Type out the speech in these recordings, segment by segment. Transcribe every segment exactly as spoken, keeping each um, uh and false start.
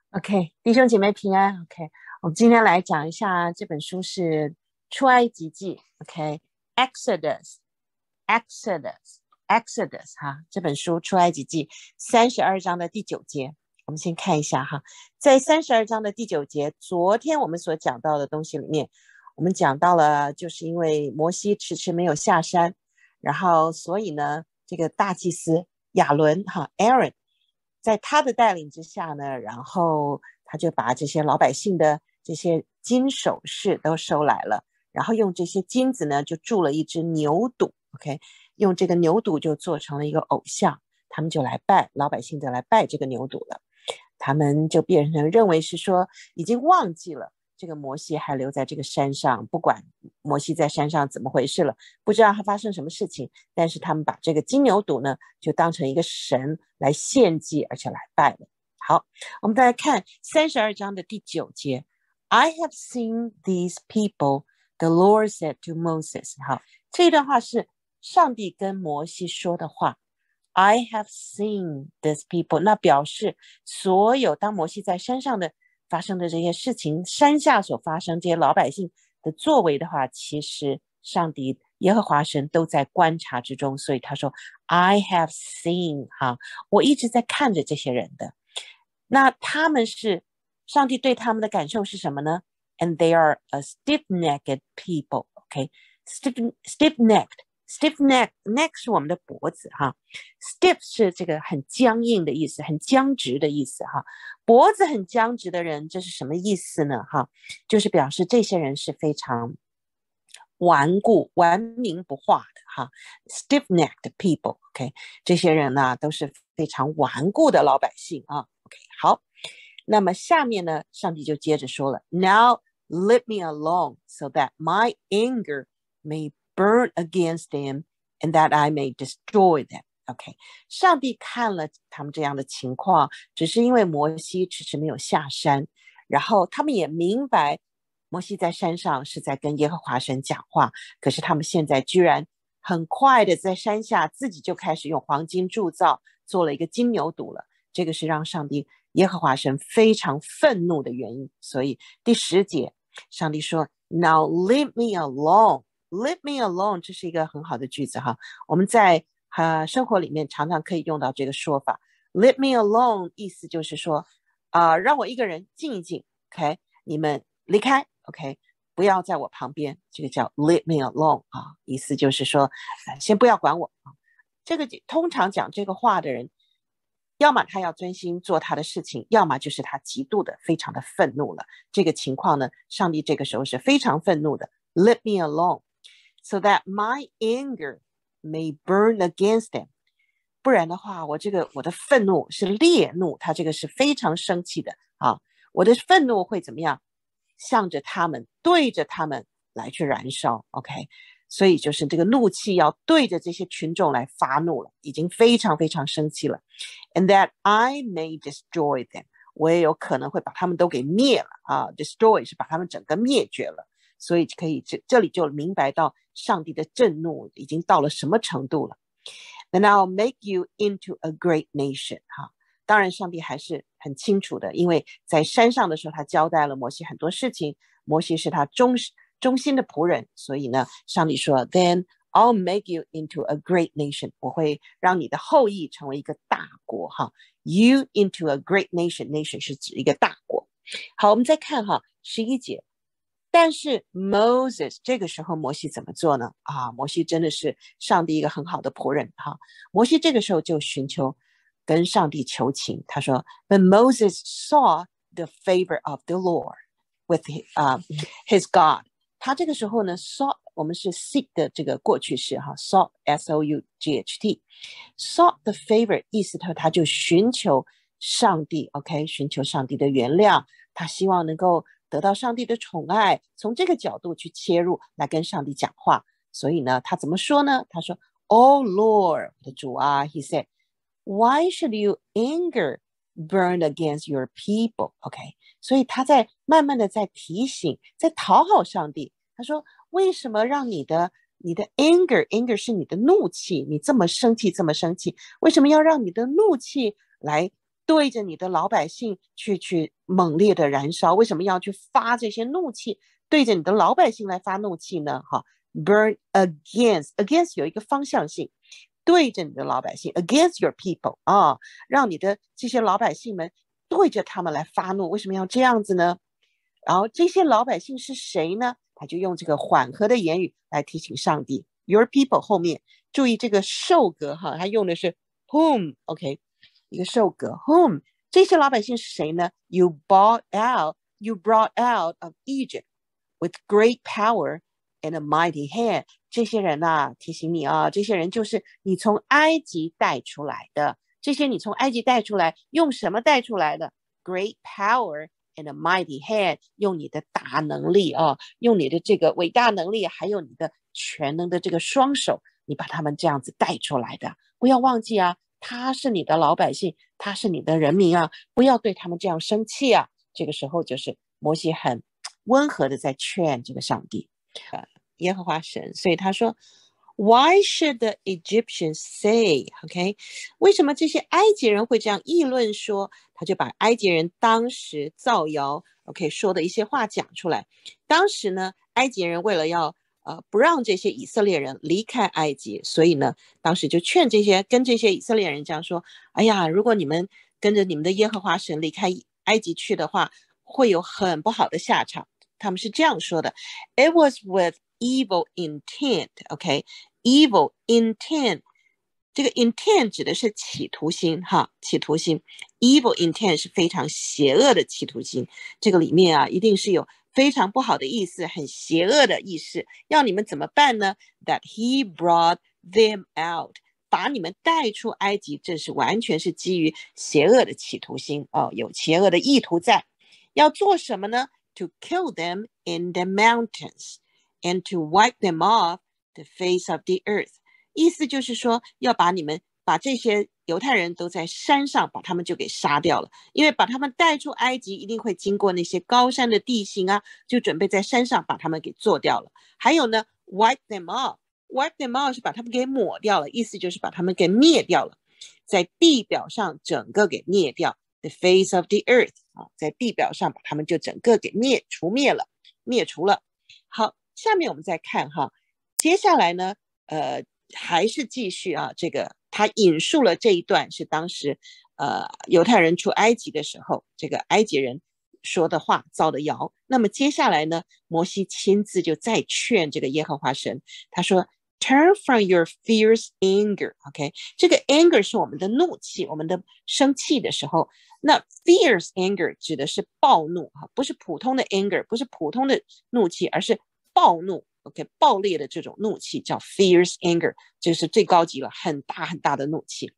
OK，弟兄姐妹平安。OK，我们今天来讲一下这本书是出埃及记。OK，Exodus，Exodus，Exodus 哈，这本书出埃及记三十二章的第九节，我们先看一下哈，在三十二章的第九节，昨天我们所讲到的东西里面，我们讲到了，就是因为摩西迟迟没有下山，然后所以呢，这个大祭司亚伦哈 Aaron。在他的带领之下呢，然后他就把这些老百姓的这些金首饰都收来了，然后用这些金子呢，就铸了一只牛犊 ，OK， 用这个牛犊就做成了一个偶像，他们就来拜，老百姓就来拜这个牛犊了，他们就变成认为是说已经忘记了这个摩西还留在这个山上，不管摩西在山上怎么回事了，不知道他发生什么事情，但是他们把这个金牛犊呢，就当成一个神来献祭，而且来拜了。好，我们再来看三十二章的第九节 ，I have seen these people, the Lord said to Moses。好，这段话是上帝跟摩西说的话。I have seen these people， 那表示所有当摩西在山上的发生的这些事情，山下所发生这些老百姓的作为的话，其实上帝耶和华神都在观察之中，所以他说 I have seen 哈，我一直在看着这些人的。那他们是上帝对他们的感受是什么呢？ And they are a stiff-necked people. OK， stiff, stiff-necked stiff neck neck 是我们的脖子哈 stiff 是这个很僵硬的意思，很僵直的意思哈。脖子很僵直的人，这是什么意思呢哈？就是表示这些人是非常顽固顽冥不化的哈 stiff necked people。 OK， 这些人呢都是非常顽固的老百姓啊。 OK， 好，那么下面呢上帝就接着说了 Now let me alone so that my anger may burn against them and that I may destroy them. OK， 上帝看了他们这样的情况，只是因为摩西迟迟没有下山，然后他们也明白摩西在山上是在跟耶和华神讲话，可是他们现在居然很快的在山下自己就开始用黄金铸造做了一个金牛犊了，这个是让上帝耶和华神非常愤怒的原因。所以第十节上帝说 Now leave me alone，Leave me alone， 这是一个很好的句子哈。我们在、呃、生活里面常常可以用到这个说法。Leave me alone 意思就是说，啊、呃，让我一个人静一静 ，OK， 你们离开 ，OK， 不要在我旁边，这个叫 Leave me alone 啊，意思就是说，呃、先不要管我啊。这个通常讲这个话的人，要么他要专心做他的事情，要么就是他极度的非常的愤怒了。这个情况呢，上帝这个时候是非常愤怒的。Leave me alone。So that my anger may burn against them， 不然的话，我这个我的愤怒是烈怒，他这个是非常生气的啊！我的愤怒会怎么样？向着他们，对着他们来去燃烧。OK， 所以就是这个怒气要对着这些群众来发怒了，已经非常非常生气了。And that I may destroy them， 我也有可能会把他们都给灭了啊 ！Destroy 是把他们整个灭绝了。所以可以 这, 这里就明白到上帝的震怒已经到了什么程度了。And I'll make you into a great nation。 哈，当然上帝还是很清楚的，因为在山上的时候他交代了摩西很多事情，摩西是他忠忠心的仆人，所以呢上帝说 Then I'll make you into a great nation， 我会让你的后裔成为一个大国哈 You into a great nation， nation 是指一个大国。好，我们再看哈十一节，但是 Moses 这个时候摩西怎么做呢？啊，摩西真的是上帝一个很好的仆人哈。摩西这个时候就寻求跟上帝求情，他说 But Moses saw the favor of the Lord with his,、uh, his God。 他这个时候呢 saw 我们是 seek 的这个过去式哈 saw S O U G H T saw the favor 意思他他就寻求上帝 OK 寻求上帝的原谅，他希望能够得到上帝的宠爱，从这个角度去切入来跟上帝讲话。所以呢他怎么说呢？他说 Oh Lord 我的主啊 He said Why should you anger burn against your people？ OK， 所以他在慢慢的在提醒，在讨好上帝。他说为什么让你的你的 anger anger 是你的怒气，你这么生气这么生气，为什么要让你的怒气来对着你的老百姓去去猛烈的燃烧。为什么要去发这些怒气，对着你的老百姓来发怒气呢？哈 ，burn against against 有一个方向性，对着你的老百姓 against your people 啊，让你的这些老百姓们对着他们来发怒。为什么要这样子呢？然后这些老百姓是谁呢？他就用这个缓和的言语来提醒上帝 ，your people 后面注意这个受格哈，他用的是 whom，OK，、okay? 一个受格 whom， 这些老百姓是谁呢 ？You brought out, you brought out of Egypt with great power and a mighty hand。这些人啊，提醒你啊，这些人就是你从埃及带出来的。这些你从埃及带出来，用什么带出来的 ？Great power and a mighty hand， 用你的大能力啊，用你的这个伟大能力，还有你的全能的这个双手，你把他们这样子带出来的。不要忘记啊，他是你的老百姓，他是你的人民啊，不要对他们这样生气啊。这个时候就是摩西很温和的在劝这个上帝，呃，耶和华神，所以他说 Why should the Egyptians say OK 为什么这些埃及人会这样议论说，他就把埃及人当时造谣 OK 说的一些话讲出来。当时呢，埃及人为了要呃不让这些以色列人离开埃及，所以呢当时就劝这些跟这些以色列人这样说，哎呀，如果你们跟着你们的耶和华神离开埃及去的话，会有很不好的下场。他们是这样说的 It was with evil intent OK evil intent 这个 intent 指的是企图心哈，企图心 evil intent 是非常邪恶的企图心，这个里面啊一定是有非常不好的意思，很邪恶的意思，要你们怎么办呢？ That he brought them out 把你们带出埃及，这是完全是基于邪恶的企图心哦，有邪恶的意图在。要做什么呢？ To kill them in the mountains and to wipe them off the face of the earth 意思就是说要把你们把这些犹太人都在山上把他们就给杀掉了，因为把他们带出埃及一定会经过那些高山的地形啊，就准备在山上把他们给做掉了。还有呢 wipe them off wipe them off 是把他们给抹掉了，意思就是把他们给灭掉了，在地表上整个给灭掉 the face of the earth在地表上把他们就整个给灭除灭了灭除了。好，下面我们再看哈，接下来呢呃还是继续啊，这个他引述了这一段是当时呃犹太人出埃及的时候这个埃及人说的话造的谣。那么接下来呢，摩西亲自就再劝这个耶和华神，他说 Turn from your fierce anger OK 这个 anger 是我们的怒气，我们的生气的时候，那 fierce anger 指的是暴怒，不是普通的 anger， 不是普通的怒气，而是暴怒 OK 暴烈的这种怒气叫 fierce anger， 这是最高级了，很大很大的怒气。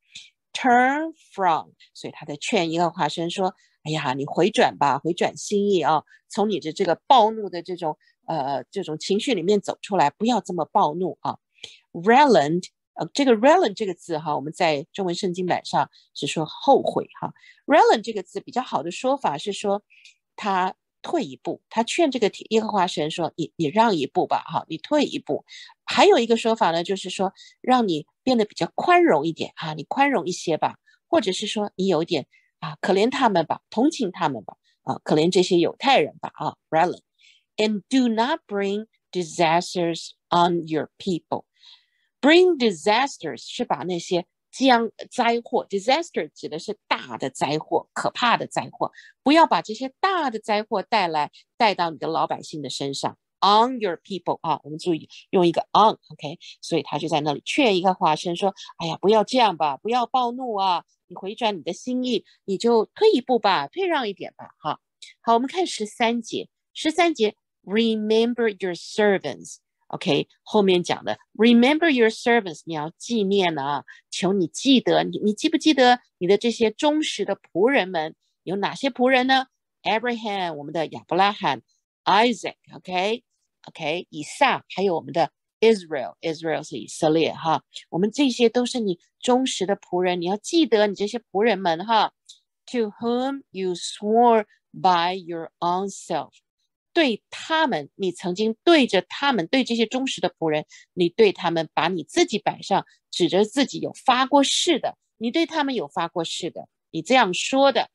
Turn from 所以他在劝耶和华神说，哎呀，你回转吧，回转心意啊，从你的这个暴怒的这种呃这种情绪里面走出来，不要这么暴怒啊。relent呃，这个 relent 这个字哈，我们在中文圣经版上是说后悔哈。relent 这个字比较好的说法是说他退一步，他劝这个耶和华神说你你让一步吧哈，你退一步。还有一个说法呢，就是说让你变得比较宽容一点啊，你宽容一些吧，或者是说你有一点啊可怜他们吧，同情他们吧啊，可怜这些犹太人吧啊 relent and do not bring disasters on your people。Bring disasters 是把那些将灾祸 disaster 指的是大的灾祸，可怕的灾祸，不要把这些大的灾祸带来带到你的老百姓的身上 on your people 啊，我们注意用一个 on OK， 所以他就在那里劝一个华生说，哎呀，不要这样吧，不要暴怒啊，你回转你的心意，你就退一步吧，退让一点吧哈。好，我们看十三节，十三节 remember your servants OK 后面讲的 remember your servants 你要纪念啊，求你记得，你你记不记得你的这些忠实的仆人们有哪些仆人呢？ Abraham 我们的亚伯拉罕 Isaac OK OK 以撒，还有我们的 Israel Israel 是以色列哈，我们这些都是你忠实的仆人，你要记得你这些仆人们哈。 To whom you swore by your own self对他们，你曾经对着他们，对这些忠实的仆人，你对他们把你自己摆上，指着自己有发过誓的，你对他们有发过誓的。 你这样说的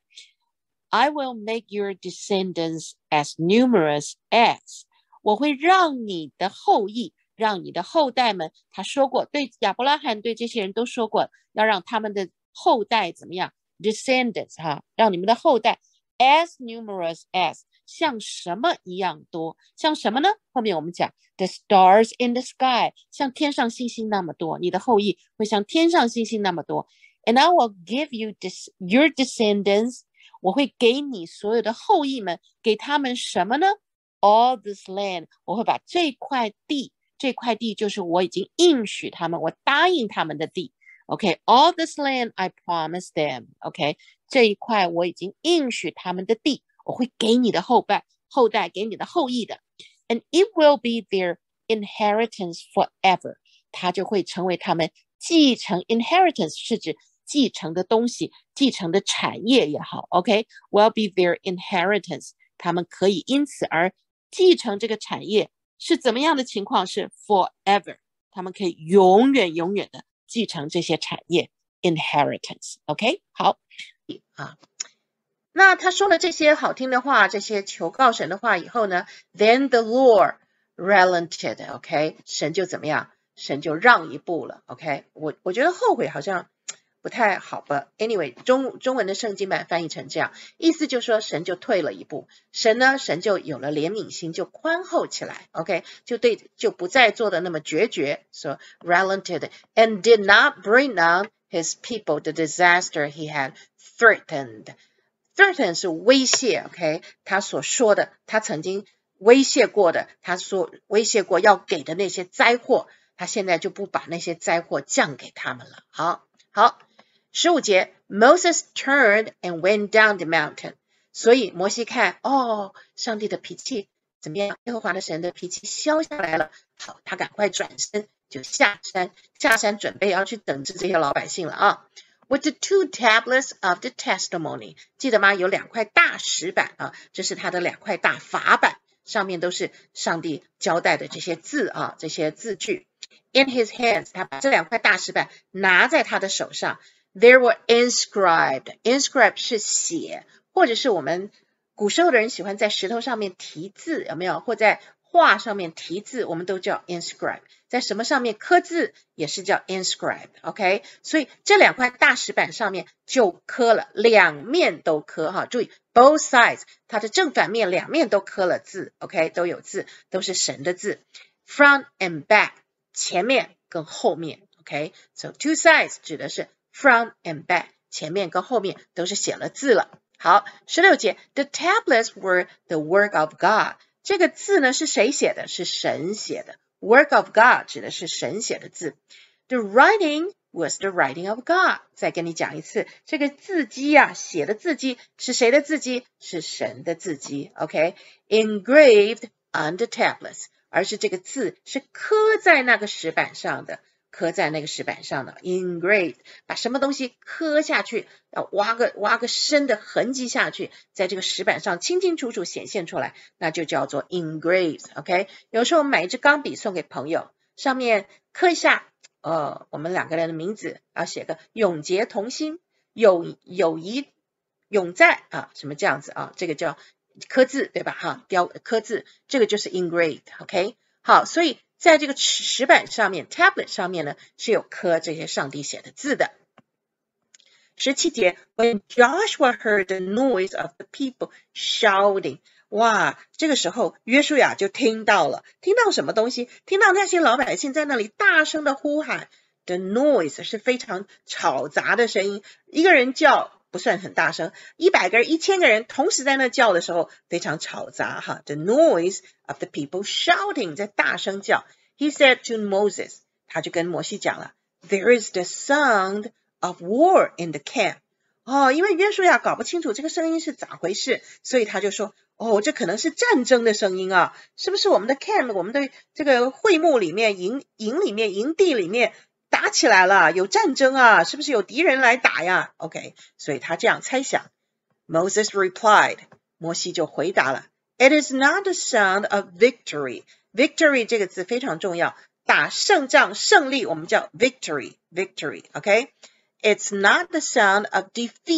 I will make your descendants as numerous as 我会让你的后裔让你的后代们他说过对亚伯拉罕对这些人都说过要让他们的后代怎么样 descendants 哈，让你们的后代 as numerous as 像什么一样多像什么呢后面我们讲 the stars in the sky 像天上星星那么多你的后裔会像天上星星那么多 and I will give you this, your descendants 我会给你所有的后裔们给他们什么呢 all this land 我会把这块地这块地就是我已经应许他们我答应他们的地 OK all this land I promised them OK 这一块我已经应许他们的地我会给你的后代后代给你的后裔的 and it will be their inheritance forever 它就会成为他们继承 inheritance 是指继承的东西继承的产业也好 OK will be their inheritance 他们可以因此而继承这个产业是怎么样的情况是 forever 他们可以永远永远的继承这些产业 inheritance OK 好啊那他说了这些好听的话这些求告神的话以后呢 then the Lord relented OK 神就怎么样神就让一步了 OK 我我觉得后悔好像不太好吧 anyway 中中文的圣经版翻译成这样意思就是说神就退了一步神呢神就有了怜悯心就宽厚起来 OK 就对就不再做的那么决绝 so relented and did not bring on his people the disaster he had threatened threaten 是威胁 OK 他所说的他曾经威胁过的他说威胁过要给的那些灾祸他现在就不把那些灾祸降给他们了好好十五节 Moses turned and went down the mountain 所以摩西看哦上帝的脾气怎么样耶和华的神的脾气消下来了好他赶快转身就下山下山准备要去等着这些老百姓了啊With the two tablets of the testimony 记得吗有两块大石板啊这是他的两块大法板上面都是上帝交代的这些字啊这些字句 In his hands 他把这两块大石板拿在他的手上 There were inscribed inscribed 是写或者是我们古时候的人喜欢在石头上面题字有没有或在画上面题字我们都叫 inscribe 在什么上面刻字也是叫 inscribe OK 所以这两块大石板上面就刻了两面都刻哈注意 both sides 它的正反面两面都刻了字 OK 都有字都是神的字 front and back 前面跟后面 OK so two sides 指的是 front and back 前面跟后面都是写了字了好十六节 The tablets were the work of God这个字呢是谁写的是神写的 work of God 指的是神写的字 The writing was the writing of God 再跟你讲一次这个字迹啊写的字迹是谁的字迹是神的字迹 OK engraved on the tablets 而是这个字是刻在那个石板上的刻在那个石板上的 engraved 把什么东西刻下去要挖个挖个深的痕迹下去在这个石板上清清楚楚显现出来那就叫做 engraved OK 有时候我们买一支钢笔送给朋友上面刻一下呃，我们两个人的名字要写个永结同心友友谊永在啊什么这样子啊这个叫刻字对吧哈雕刻字这个就是 engraved OK 好所以在这个石板上面 tablet 上面呢是有刻这些上帝写的字的十七节 When Joshua heard the noise of the people shouting 哇这个时候约书亚就听到了听到什么东西听到那些老百姓在那里大声的呼喊 The noise 是非常吵杂的声音一个人叫不算很大声一百个人一千个人同时在那叫的时候非常吵杂哈 The noise of the people shouting 在大声叫 He said to Moses 他就跟摩西讲了 There is the sound of war in the camp 哦因为约书亚搞不清楚这个声音是咋回事所以他就说哦这可能是战争的声音啊是不是我们的 camp 我们的这个会幕里面营营里面营地里面打起来了有战争啊是不是有敌人来打呀 OK 所以他这样猜想 Moses replied 摩西就回答了 It is not the sound of victory victory 这个字非常重要打胜仗胜利我们叫 victory victory OK It's not the sound of defeat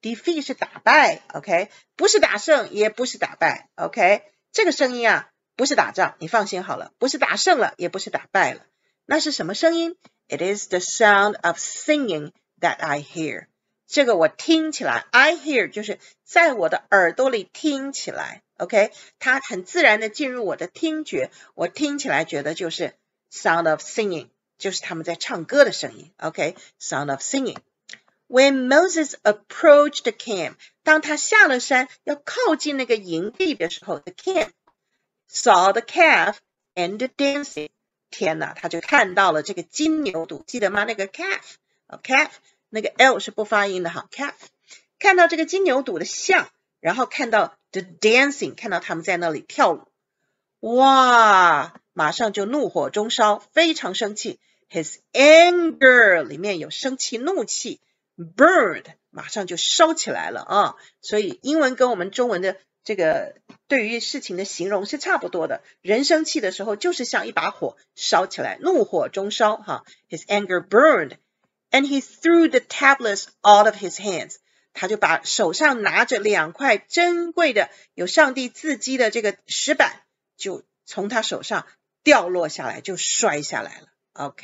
defeat 是打败 OK， 不是打胜也不是打败 OK， 这个声音啊不是打仗，你放心好了，不是打胜了也不是打败了，那是什么声音？ It is the sound of singing that I hear， 这个我听起来 I hear 就是在我的耳朵里听起来 OK， 它很自然的进入我的听觉，我听起来觉得就是 sound of singing， 就是他们在唱歌的声音 OK， sound of singing。When Moses approached the camp， 当他下了山要靠近那个营地的时候 the camp saw the calf and the dancing， 天哪，他就看到了这个金牛犊，记得吗？那个 calf， calf 那个 L 是不发音的哈 calf， 看到这个金牛犊的像，然后看到 the dancing， 看到他们在那里跳舞，哇，马上就怒火中烧，非常生气。 His anger 里面有生气怒气，burned 马上就烧起来了啊，所以英文跟我们中文的这个对于事情的形容是差不多的，人生气的时候就是像一把火烧起来，怒火中烧哈。His anger burned and he threw the tablets out of his hands， 他就把手上拿着两块珍贵的有上帝字迹的这个石板就从他手上掉落下来，就摔下来了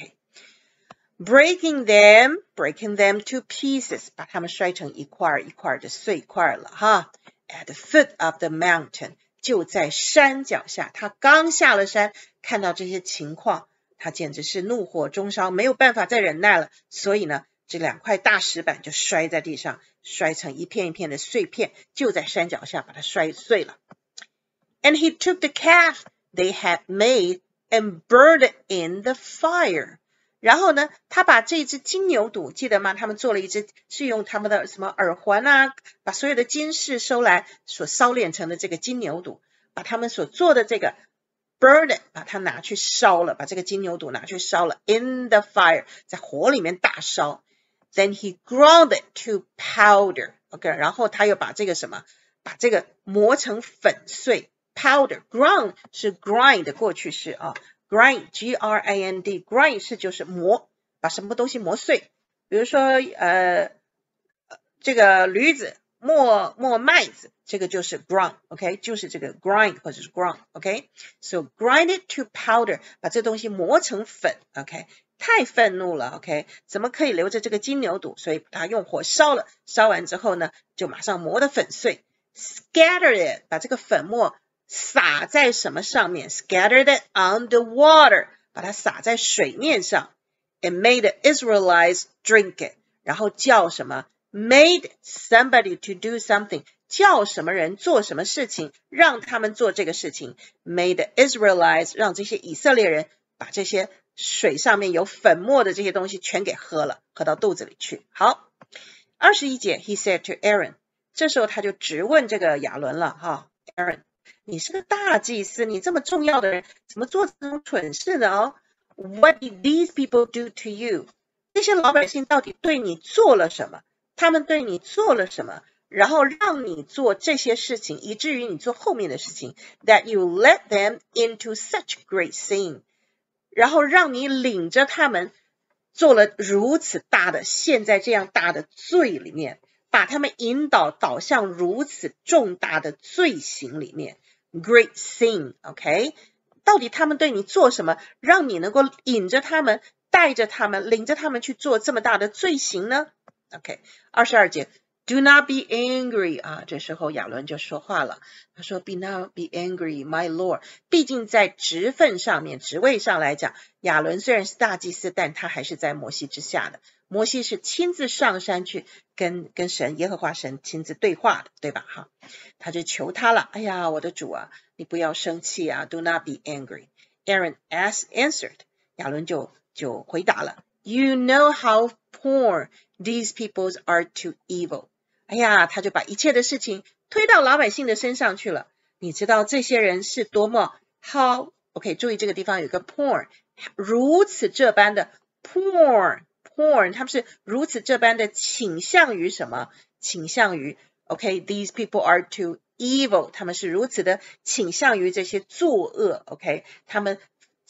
OK，Breaking them, breaking them to pieces， 把它们摔成一块一块的碎块了哈。At the foot of the mountain， 就在山脚下，他刚下了山，看到这些情况，他简直是怒火中烧，没有办法再忍耐了，所以呢，这两块大石板就摔在地上，摔成一片一片的碎片，就在山脚下把它摔碎了。And he took the calf they had made and burned it in the fire，然后呢，他把这只金牛犊，记得吗？他们做了一只，是用他们的什么耳环啊，把所有的金饰收来，所烧炼成的这个金牛犊，把他们所做的这个 burn it， 把它拿去烧了，把这个金牛犊拿去烧了 in the fire， 在火里面大烧。Then he ground it to powder， OK， 然后他又把这个什么，把这个磨成粉碎 powder， ground 是 grind 的过去式啊。grind G R I N D grind 是就是磨，把什么东西磨碎，比如说呃这个驴子磨磨麦子，这个就是 ground OK， 就是这个 grind 或者是 ground OK， so grind it to powder， 把这东西磨成粉 OK， 太愤怒了 OK， 怎么可以留着这个金牛犊，所以把它用火烧了，烧完之后呢就马上磨得粉碎。 Scatter it， 把这个粉末撒在什么上面 Scattered it on the water， 把它撒在水面上。 And made the Israelites drink it， 然后叫什么 Made somebody to do something， 叫什么人做什么事情，让他们做这个事情。 Made the Israelites， 让这些以色列人把这些水上面有粉末的这些东西全给喝了，喝到肚子里去。好，二十一节 He said to Aaron， 这时候他就直问这个亚伦了哈 Aaron，你是个大祭司，你这么重要的人，怎么做这种蠢事呢？哦 What did these people do to you？ 这些老百姓到底对你做了什么？他们对你做了什么？然后让你做这些事情，以至于你做后面的事情 That you led them into such great sin， 然后让你领着他们做了如此大的，陷在这样大的罪里面，把他们引导导向如此重大的罪行里面。Great sin OK， 到底他们对你做什么，让你能够引着他们，带着他们，领着他们去做这么大的罪行呢？ OK， 二十二节 Do not be angry 啊，这时候亚伦就说话了，他说 Be not be angry my Lord， 毕竟在职分上面，职位上来讲，亚伦虽然是大祭司，但他还是在摩西之下的，摩西是亲自上山去跟跟神耶和华神亲自对话的，对吧？哈，他就求他了，哎呀，我的主啊，你不要生气啊 ，Do not be angry。 Aaron as answered， 亚伦就就回答了 You know how poor these peoples are to evil。 哎呀，他就把一切的事情推到老百姓的身上去了。你知道这些人是多么 how OK， 注意这个地方有个 poor， 如此这般的 poor poor， 他们是如此这般的倾向于什么？倾向于 OK these people are to evil， 他们是如此的倾向于这些作恶 OK， 他们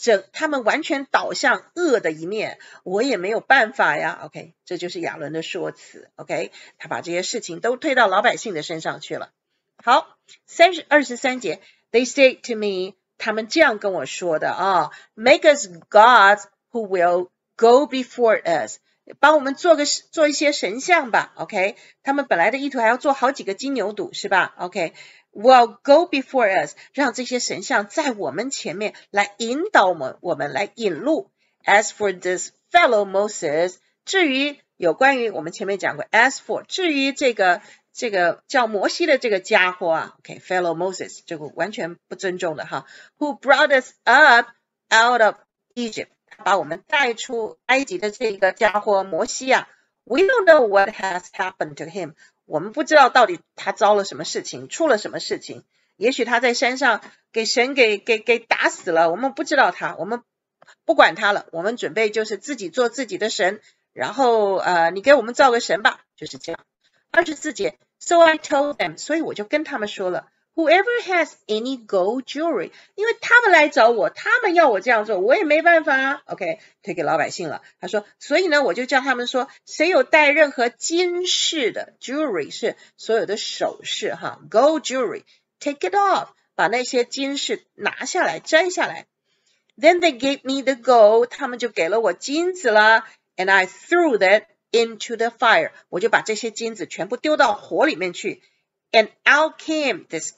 整他们完全倒向恶的一面，我也没有办法呀。OK， 这就是亚伦的说辞。OK， 他把这些事情都推到老百姓的身上去了。好，三十二十三节 ，They say to me， 他们这样跟我说的啊 ，Make us gods who will go before us， 帮我们做个做一些神像吧。OK， 他们本来的意图还要做好几个金牛犊，是吧 ？OK。Will go before us， 让这些神像在我们前面来引导我们，我们来引路。As for this fellow Moses， 至于有关于我们前面讲过 ，as for 至于这个这个叫摩西的这个家伙啊 ，OK，fellow Moses 这个完全不尊重的哈 ，Who brought us up out of Egypt， 他把我们带出埃及的这个家伙摩西啊 ，We don't know what has happened to him。我们不知道到底他遭了什么事情，出了什么事情。也许他在山上给神给给给打死了，我们不知道他，我们不管他了，我们准备就是自己做自己的神，然后呃，你给我们造个神吧，就是这样。二十四节 ，So I told them， 所以我就跟他们说了 ，Whoever has any gold jewelry， 因为他们来找我，他们要我这样做，我也没办法啊。OK， 推给老百姓了。他说，所以呢，我就叫他们说，谁有带任何金饰的 jewelry 是所有的首饰哈 ，gold jewelry，take it off， 把那些金饰拿下来，摘下来。Then they gave me the gold， 他们就给了我金子了 ，and I threw that into the fire， 我就把这些金子全部丢到火里面去 ，and out came this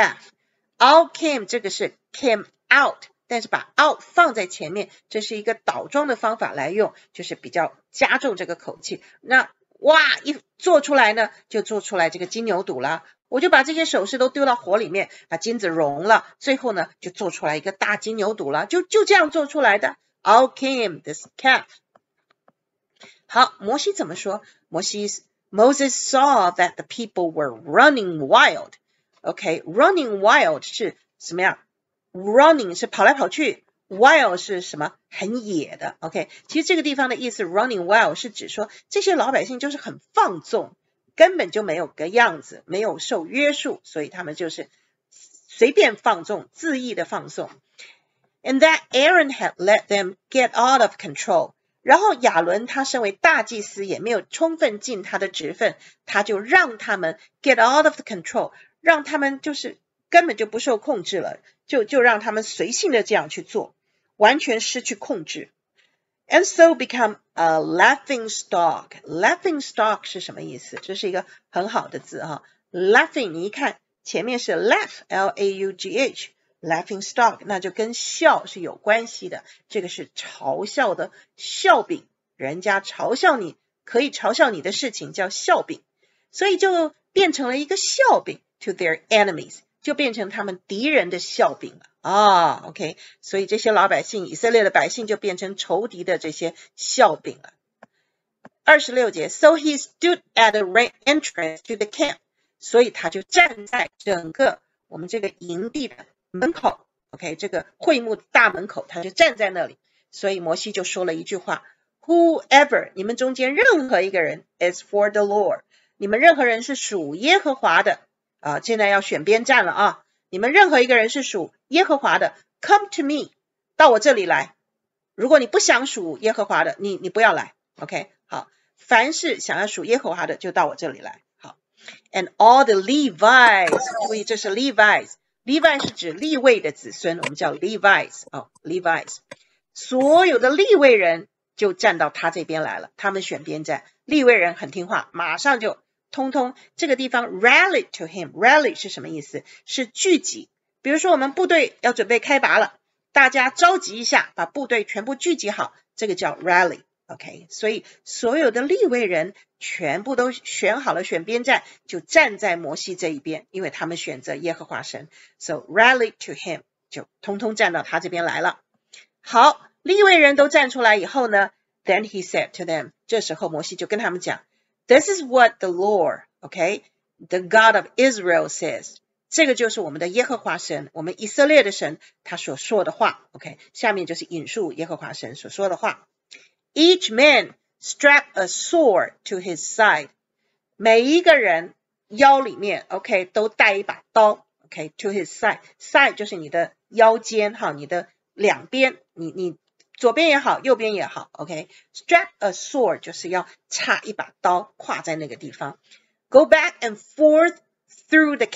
calf。out came 这个是 came out， 但是把 out 放在前面，这是一个倒装的方法来用，就是比较加重这个口气。那哇，一做出来呢，就做出来这个金牛犊了。我就把这些首饰都丢到火里面，把金子融了，最后呢，就做出来一个大金牛犊了，就就这样做出来的。Out came this calf。好，摩西怎么说？摩西 Moses saw that the people were running wild。OK，running wild 是什么样 ？Running 是跑来跑去 ，wild 是什么？很野的。OK， 其实这个地方的意思 ，running wild 是指说这些老百姓就是很放纵。根本就没有个样子，没有受约束，所以他们就是随便放纵，恣意的放纵。And that Aaron had let them get out of control。然后亚伦他身为大祭司，也没有充分尽他的职分，他就让他们 get out of the control， 让他们就是根本就不受控制了，就就让他们随性的这样去做，完全失去控制。And so become a laughing stock. Laughing stock 是什么意思？这是一个很好的字哈。Laughing 你一看前面是 laugh L A U G H laughing stock， 那就跟笑是有关系的。这个是嘲笑的笑柄，人家嘲笑你，可以嘲笑你的事情叫笑柄，所以就变成了一个笑柄 to their enemies， 就变成他们敌人的笑柄了。啊 ，OK， 所以这些老百姓，以色列的百姓就变成仇敌的这些笑柄了。二十六节 ，So he stood at the entrance to the camp， 所以他就站在整个我们这个营地的门口 ，OK， 这个会幕大门口，他就站在那里。所以摩西就说了一句话 ：Whoever， 你们中间任何一个人 is for the Lord， 你们任何人是属耶和华的啊，现在要选边站了啊。你们任何一个人是属耶和华的 ，Come to me， 到我这里来。如果你不想属耶和华的，你你不要来 ，OK， 好。凡是想要属耶和华的，就到我这里来。好 ，And all the Levites， 注意这是 Levites，Levi 是指利未的子孙，我们叫 Levites 哦 ，Levites， 所有的利未人就站到他这边来了，他们选边站。利未人很听话，马上就。通通这个地方 rally to him， rally 是什么意思？是聚集。比如说我们部队要准备开拔了，大家召集一下，把部队全部聚集好，这个叫 rally。OK， 所以所有的利未人全部都选好了选边站，就站在摩西这一边，因为他们选择耶和华神。So rally to him， 就通通站到他这边来了。好，利未人都站出来以后呢 ，Then he said to them， 这时候摩西就跟他们讲。This is what the Lord, okay, the God of Israel says. 这个就是我们的耶和华神，我们以色列的神，他所说的话。OK， 下面就是引述耶和华神所说的话。Each man strap a sword to his side. 每一个人腰里面 ，OK， 都带一把刀。OK，to his side， side 就是你的腰间哈，你的两边，你你左边也好，右边也好 ，OK。Strap a sword 就是要插一把刀，挎在那个地方。Go back and forth through the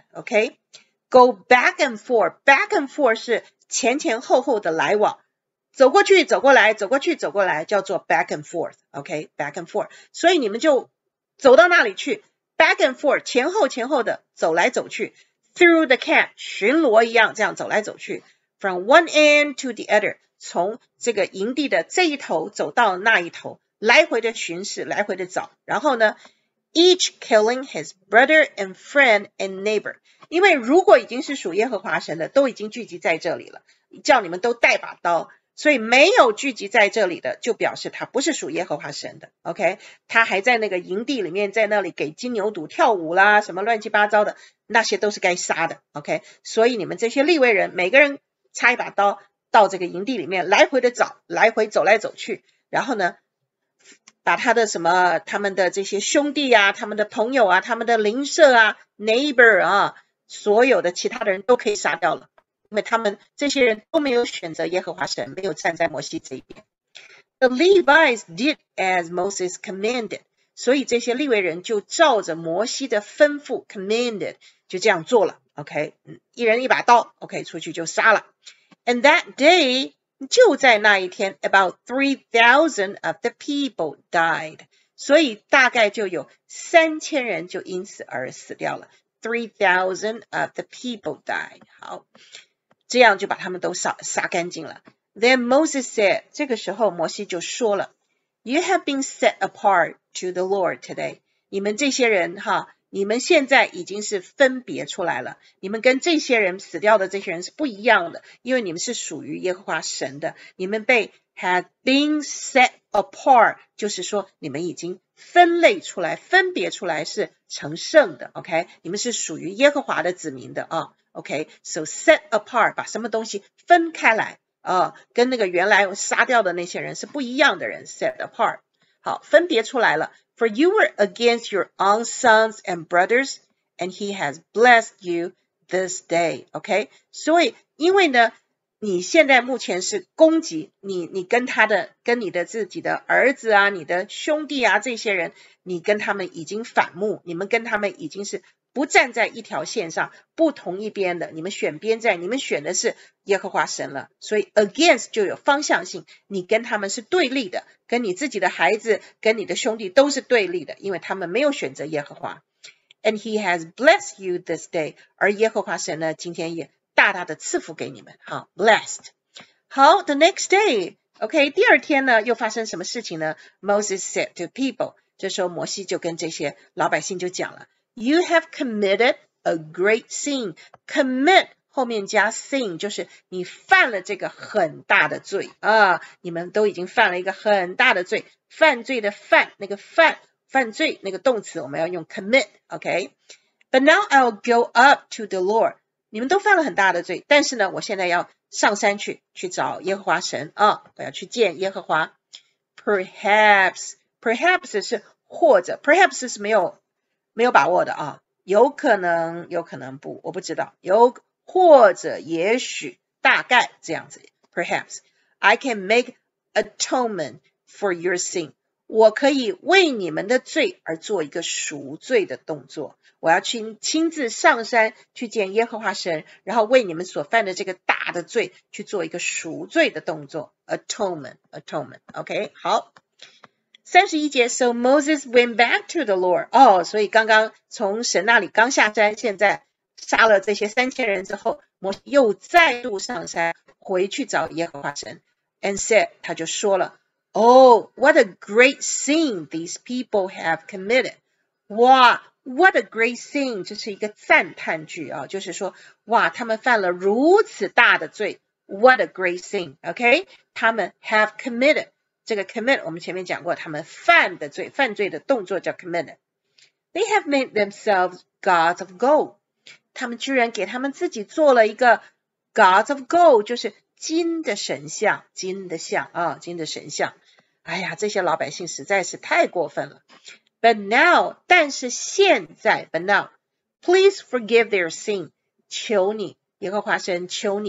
camp，OK。Go back and forth， back and forth 是前前后后的来往，走过去走过来，走过去走过来，叫做 back and forth，OK，back and forth。所以你们就走到那里去 ，back and forth 前后前后的走来走去 ，through the camp 巡逻一样这样走来走去 ，from one end to the other 从这个营地的这一头走到那一头，来回的巡视，来回的找，然后呢 ，each killing his brother and friend and neighbor。因为如果已经是属耶和华神的，都已经聚集在这里了，叫你们都带把刀。所以没有聚集在这里的，就表示他不是属耶和华神的 ，OK？ 他还在那个营地里面，在那里给金牛犊跳舞啦，什么乱七八糟的，那些都是该杀的 ，OK？ 所以你们这些利未人，每个人插一把刀到这个营地里面，来回的找，来回走来走去，然后呢，把他的什么，他们的这些兄弟啊，他们的朋友啊，他们的邻舍啊 ，neighbor 啊，所有的其他的人都可以杀掉了。因为他们这些人都没有选择耶和华神，没有站在摩西这一边。The Levites did as Moses commanded， 所以这些利未人就照着摩西的吩咐 commanded 就这样做了 ，OK， 一人一把刀 ，OK， 出去就杀了。And that day 就在那一天 ，about three thousand of the people died， 所以大概就有三千人就因此而死掉了。three thousand of the people died， 好。这样就把他们都杀杀干净了。Then Moses said， 这个时候摩西就说了 ，You have been set apart to the Lord today。你们这些人哈，你们现在已经是分别出来了。你们跟这些人死掉的这些人是不一样的，因为你们是属于耶和华神的。你们被 had been set apart， 就是说你们已经分类出来、分别出来是成圣的。OK， 你们是属于耶和华的子民的啊。OK， so set apart 把什么东西分开来啊、呃，跟那个原来杀掉的那些人是不一样的人 set apart。好，分别出来了。For you were against your own sons and brothers, and he has blessed you this day. OK， 所以因为呢，你现在目前是攻击你，你跟他的、跟你的自己的儿子啊、你的兄弟啊这些人，你跟他们已经反目，你们跟他们已经是不站在一条线上，不同一边的，你们选边站，你们选的是耶和华神了，所以 against 就有方向性，你跟他们是对立的，跟你自己的孩子、跟你的兄弟都是对立的，因为他们没有选择耶和华。And he has blessed you this day， 而耶和华神呢，今天也大大的赐福给你们，好 blessed。好 the next day， OK， 第二天呢，又发生什么事情呢？ Moses said to people， 这时候摩西就跟这些老百姓就讲了。You have committed a great sin. Commit 后面加 sin 就是你犯了这个很大的罪啊！你们都已经犯了一个很大的罪，犯罪的犯那个犯犯罪那个动词我们要用 commit，OK？、Okay? But now I'll go up to the Lord. 你们都犯了很大的罪，但是呢，我现在要上山去去找耶和华神啊！我要去见耶和华。Perhaps perhaps 是或者 perhaps 是没有。没有把握的啊，有可能，有可能不，我不知道，有或者也许大概这样子 ，perhaps I can make atonement for your sin， 我可以为你们的罪而做一个赎罪的动作，我要去亲自上山去见耶和华神，然后为你们所犯的这个大的罪去做一个赎罪的动作 ，atonement atonement OK 好。三十一节 So Moses went back to the Lord 哦，所以刚刚从神那里刚下山，现在杀了这些三千人之后，摩西又再度上山回去找耶和华神 and said 他就说了 Oh what a great sin these people have committed 哇 what a great sin 这是一个赞叹句啊，就是说哇他们犯了如此大的罪 What a great sin OK 他们 have committed这个 commit 我们前面讲过，他们犯的罪，犯罪的动作叫 commit。They have made themselves gods of gold。他们居然给他们自己做了一个 gods of gold， 就是金的神像，金的像啊，金的神像。哎呀，这些老百姓实在是太过分了。But now， 但是现在 ，But now，please forgive their sin。求你，耶和华神，求你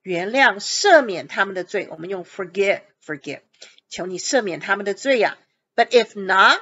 原谅赦免他们的罪，我们用 forgive forgive 求你赦免他们的罪呀、啊、But if not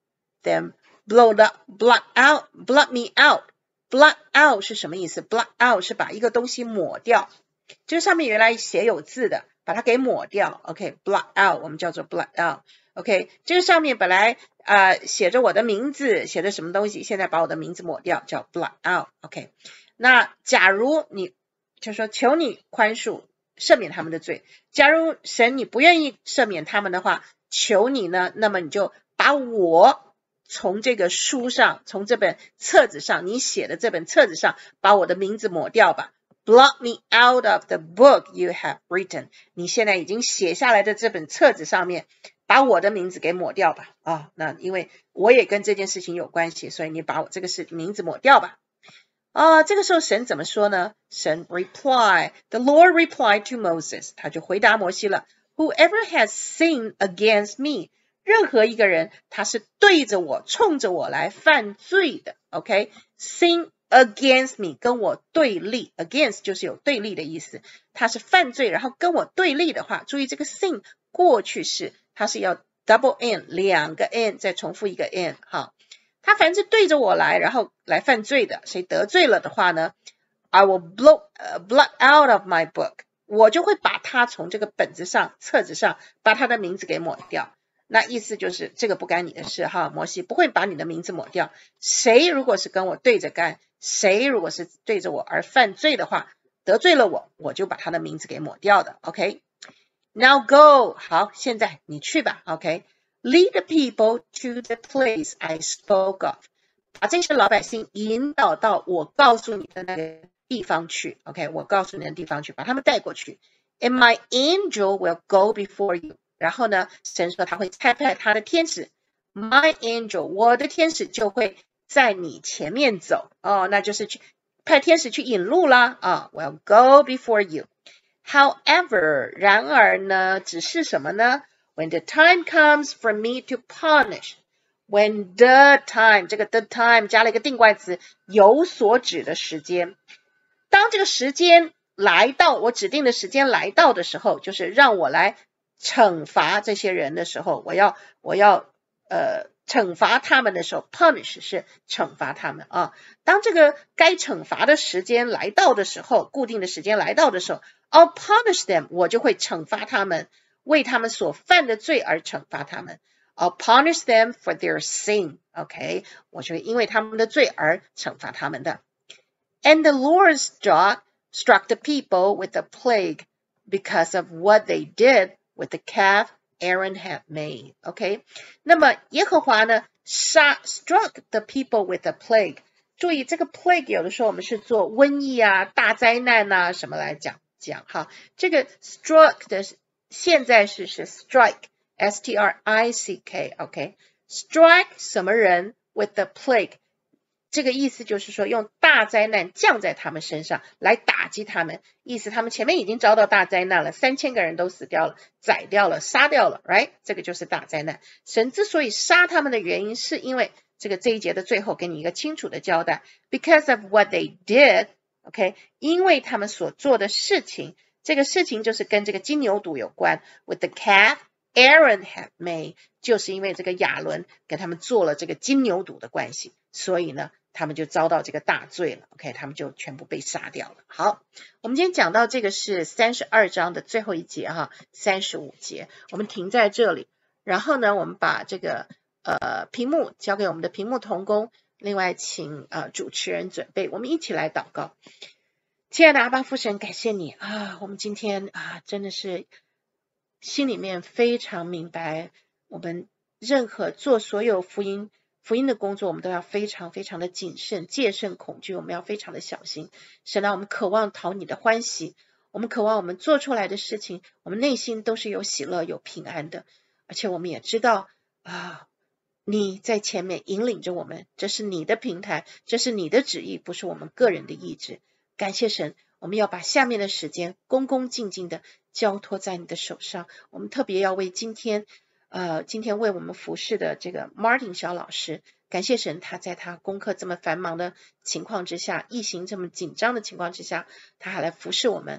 then blow the blot out blot me out blot out 是什么意思？ blot out 是把一个东西抹掉，这个上面原来写有字的把它给抹掉 OK blot out 我们叫做 blot out OK 这个上面本来呃写着我的名字写着什么东西，现在把我的名字抹掉叫 blot out OK 那假如你就说求你宽恕赦免他们的罪，假如神你不愿意赦免他们的话，求你呢，那么你就把我从这个书上从这本册子上你写的这本册子上把我的名字抹掉吧Blot me out of the book you have written 你现在已经写下来的这本册子上面把我的名字给抹掉吧啊、哦，那因为我也跟这件事情有关系，所以你把我这个事名字抹掉吧啊、呃，这个时候神怎么说呢？神 reply the Lord replied to Moses 他就回答摩西了 Whoever has sinned against me 任何一个人他是对着我冲着我来犯罪的 OK sin against me 跟我对立 against 就是有对立的意思，他是犯罪然后跟我对立的话，注意这个 sin 过去式它是要 double n 两个 n 再重复一个 n 好，他凡是对着我来然后来犯罪的，谁得罪了的话呢 I will blow、uh, blot out of my book 我就会把他从这个本子上册子上把他的名字给抹掉，那意思就是这个不干你的事哈，摩西不会把你的名字抹掉，谁如果是跟我对着干，谁如果是对着我而犯罪的话，得罪了我，我就把他的名字给抹掉的 OK Now go 好，现在你去吧 OK Lead the people to the place I spoke of 把这些老百姓引导到我告诉你的那个地方去 OK 我告诉你的地方去，把他们带过去 And my angel will go before you然后呢神说他会差派他的天使 My angel 我的天使就会在你前面走哦，那就是去派天使去引路啦啊、哦、will go before you However 然而呢只是什么呢 When the time comes for me to punish When the time 这个 the time 加了一个定冠词有所指的时间，当这个时间来到我指定的时间来到的时候，就是让我来惩罚这些人的时候，我要我要呃惩罚他们的时候 punish 是惩罚他们啊。当这个该惩罚的时间来到的时候，固定的时间来到的时候 I'll punish them 我就会惩罚他们，为他们所犯的罪而惩罚他们I'll punish them for their sin OK 我就会因为他们的罪而惩罚他们的 And the Lord struck, struck the people with a plague because of what they did with the calf Aaron had made OK 那么耶和华呢杀 struck the people with a plague 注意这个 plague 有的时候我们是做瘟疫啊大灾难啊什么来讲讲哈，这个 struck 的现在式是 strike S T R I C K OK strike 什么人 with the plague 这个意思就是说用大灾难降在他们身上来打击他们，意思他们前面已经遭到大灾难了，三千个人都死掉了，宰掉了，杀掉了 right 这个就是大灾难。神之所以杀他们的原因是因为这个这一节的最后给你一个清楚的交代 because of what they did OK 因为他们所做的事情，这个事情就是跟这个金牛犊有关 with the calf Aaron had made 就是因为这个亚伦跟他们做了这个金牛犊的关系，所以呢他们就遭到这个大罪了 OK 他们就全部被杀掉了。好，我们今天讲到这个是三十二章的最后一节哈，三十五节我们停在这里，然后呢我们把这个呃屏幕交给我们的屏幕同工，另外请呃主持人准备，我们一起来祷告。亲爱的阿爸父神，感谢你啊，我们今天啊真的是心里面非常明白，我们任何做所有福音福音的工作，我们都要非常非常的谨慎，戒慎恐惧，我们要非常的小心。神啊，我们渴望讨你的欢喜，我们渴望我们做出来的事情，我们内心都是有喜乐有平安的，而且我们也知道啊，你在前面引领着我们，这是你的平台，这是你的旨意，不是我们个人的意志。感谢神，我们要把下面的时间恭恭敬敬的交托在你的手上。我们特别要为今天呃，今天为我们服侍的这个 Martin 小老师，感谢神，他在他功课这么繁忙的情况之下，疫情这么紧张的情况之下，他还来服侍我们啊、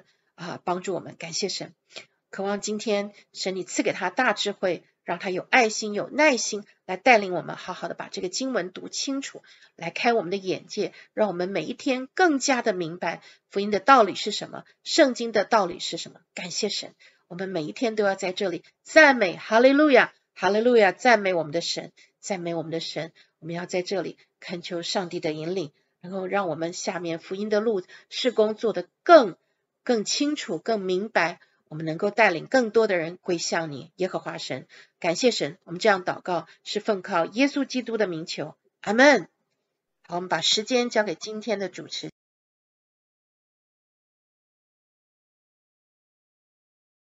啊帮助我们。感谢神，渴望今天神你赐给他大智慧，让他有爱心有耐心来带领我们好好的把这个经文读清楚，来开我们的眼界，让我们每一天更加的明白福音的道理是什么，圣经的道理是什么。感谢神，我们每一天都要在这里赞美，哈利路亚哈利路亚，赞美我们的神，赞美我们的神。我们要在这里恳求上帝的引领，能够让我们下面福音的路事工做得更更清楚更明白，我们能够带领更多的人归向你耶和华神。感谢神，我们这样祷告是奉靠耶稣基督的名求，阿们。好，我们把时间交给今天的主持